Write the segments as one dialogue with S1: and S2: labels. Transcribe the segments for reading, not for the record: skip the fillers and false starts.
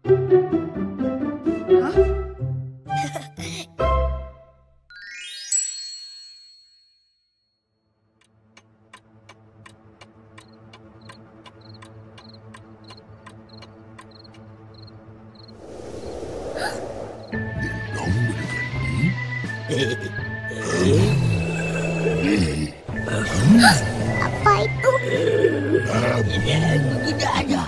S1: Apa itu?
S2: Tidak ada.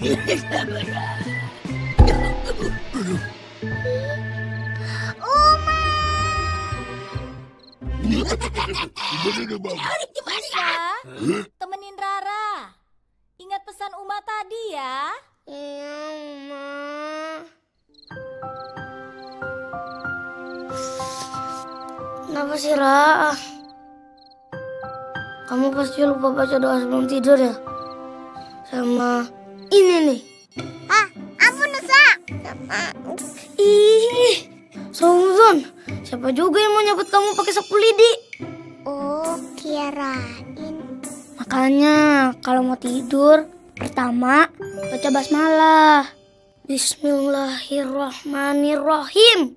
S3: Bisa, temenin Rara. Ingat pesan Uma tadi ya.
S1: Iya, Uma.
S4: Kenapa sih, Ra? Kamu pasti lupa baca doa sebelum tidur ya? Sama ini nih.
S1: Ah, ampun Nusa.
S4: Ih, Songzon, siapa juga yang mau nyabut kamu pakai sapu lidi?
S1: Oh, kirain.
S4: Makanya kalau mau tidur, pertama baca basmalah. Bismillahirrahmanirrahim.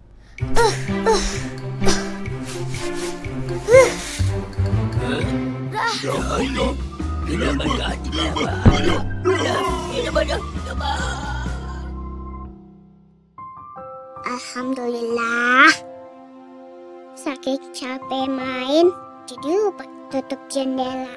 S1: Alhamdulillah. Saking capek main, jadi lupa tutup jendela.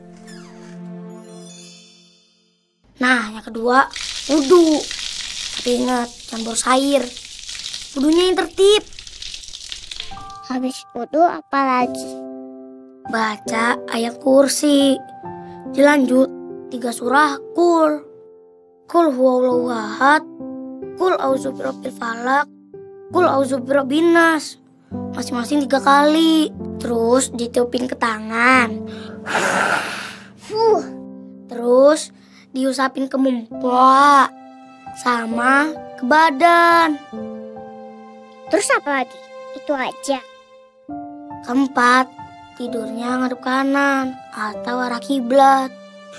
S4: Nah, yang kedua, wudu. Tapi ingat, jangan boros air. Wudunya yang tertib.
S1: Habis wudu apa lagi?
S4: Baca ayat kursi. Dilanjut 3 surah kul. Kul huwallahu ahad. Kul auzu birabbil falaq. Kul auzu birabbin nas. Masing-masing 3 kali. Terus ditiupin ke tangan. Terus diusapin ke muka sama ke badan.
S1: Terus apa lagi? Itu aja.
S4: Keempat, tidurnya ngadep kanan atau arah kiblat.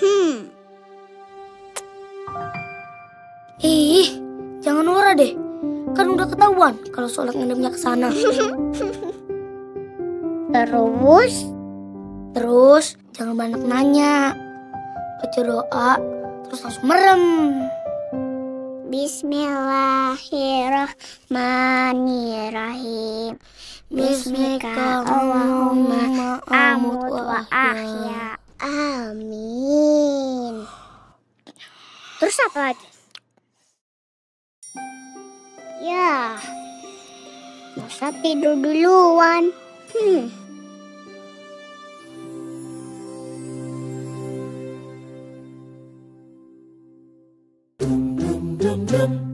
S4: Ih, jangan norak deh. Kan udah ketahuan kalau sholat ngadepnya ke sana. Terus jangan banyak nanya. Baca doa terus langsung merem.
S1: Bismillahirrahmanirrahim. Bismika Allahumma amut wa ahya. Amin. Terus apa lagi? Ya, masa tidur duluan.
S2: Dum dum dum.